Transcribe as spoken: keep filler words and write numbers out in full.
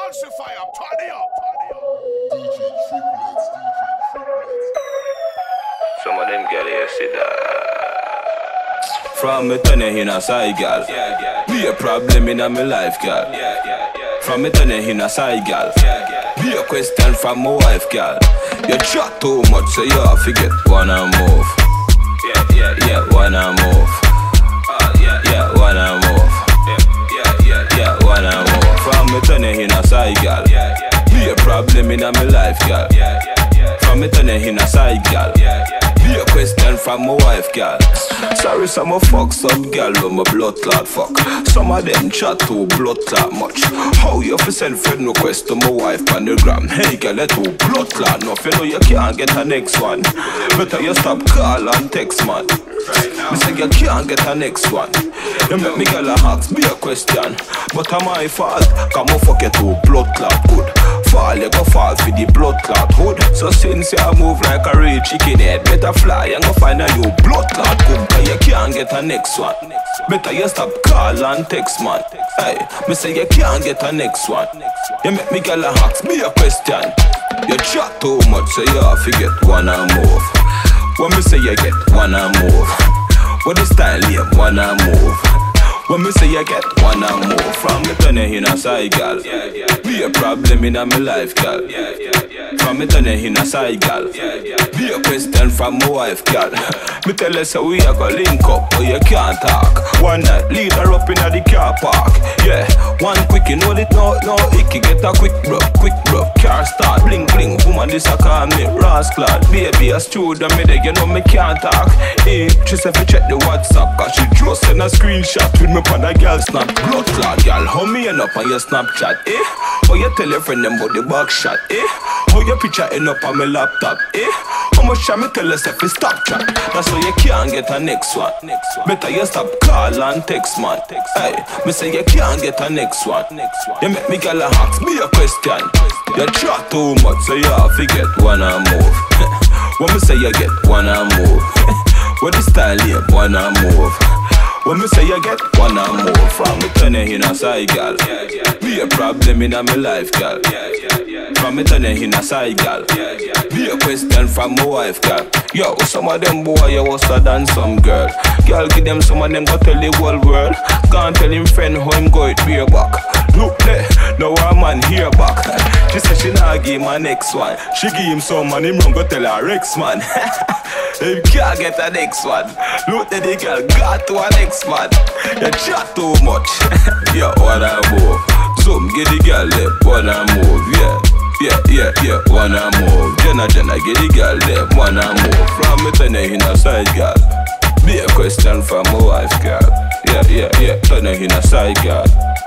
Falsifier, party up, party up. D J Triplets, D J Triplets. Some of them girl here see that. From me turn in a side girl, yeah, yeah. Be a problem in a me life, girl. Yeah, yeah, yeah. From me turn in a side girl, yeah, yeah. Be a question from my wife, girl. You chat too much, so you have to get wanna move. Yeah, yeah, yeah, wanna move. Uh, yeah, yeah, wanna move. Yeah, yeah, yeah, yeah, wanna move. From me turn in a side girl, yeah, yeah. Be a problem in a me life, girl. Yeah, yeah, yeah. From me turn in a side girl, yeah, yeah. Be a question from my wife, girl. Sorry, some of fuck some girl with my blood clot fuck. Some of them chat too blood clot much. How you fi send friend request to my wife on the gram? Hey girl, you too blood clot enough. You know you can't get a next one. Better you stop call and text, man. Me say you can't get a next one. You make me girl a ask me a question, but I'm my fault. Come on, fuck you too blood clot good. Fall, you go fall for the blood clot hood. So since you move like a real chicken head, better fly and go find a new blood clot good. Cause you can't get a next one. Better you stop call and text, man. Hey, me say you can't get a next one. You make me girl a ask me a question. You chat too much, so you have to get wanna move. When me say you get wanna move, what the style you wanna move. When me say you get wanna move. From me turn in a side girl, yeah, yeah. Be a problem in a me life, girl. Yeah, yeah, yeah. From me turn in a side girl, yeah, yeah. Be a question from my wife, girl. Me tell her so we a go link up, but you can't talk. One night lead her up in the car park. Yeah, one quick, you know it no, no icky. Get a quick bro, quick bro. Car start, bling bling. Woman this a call me rascal. Baby a student me there, you know me can't talk. Eh, she said fi check the WhatsApp, cause she just send a screenshot with me pan a girl snap. Blood clot girl, how me end up on your Snapchat, eh? How you tell your friend them about the back shot, eh? How your picture end up on my laptop, eh? How much time me tell yourself to stop chat? That's why you can't get a next one. Better you stop call and text, man. Hey, me say you can't get a next one. You make me girl a ask me a question. You chat too much, so you have to get wanna move. When me say you get wanna move, what the style you wanna move. When me say you get wanna move. From me turn in a side girl, yeah, yeah. Be a problem in a me life, girl. Yeah, yeah, yeah. From me turn in a side girl, yeah, yeah. Be a question from my wife, girl. Yo, some of them boy you worse than some girl. Girl give them some of them go tell the whole world. Can't tell him friend how him go it beer back. Look there, now our man here back. She said she not give him a next one. She give him some and him run go tell her ex man. Him can't get a next one. Look that the girl got to a next man. You chat too much. Yo, wanna move. Some get the girl there, wanna move. Yeah, yeah, yeah, yeah, wanna move. Jenna, Jenna, get the girl there, wanna move. From me turn in a side girl. Be a question from my wife, girl. Yeah, yeah, yeah, turn in a side girl.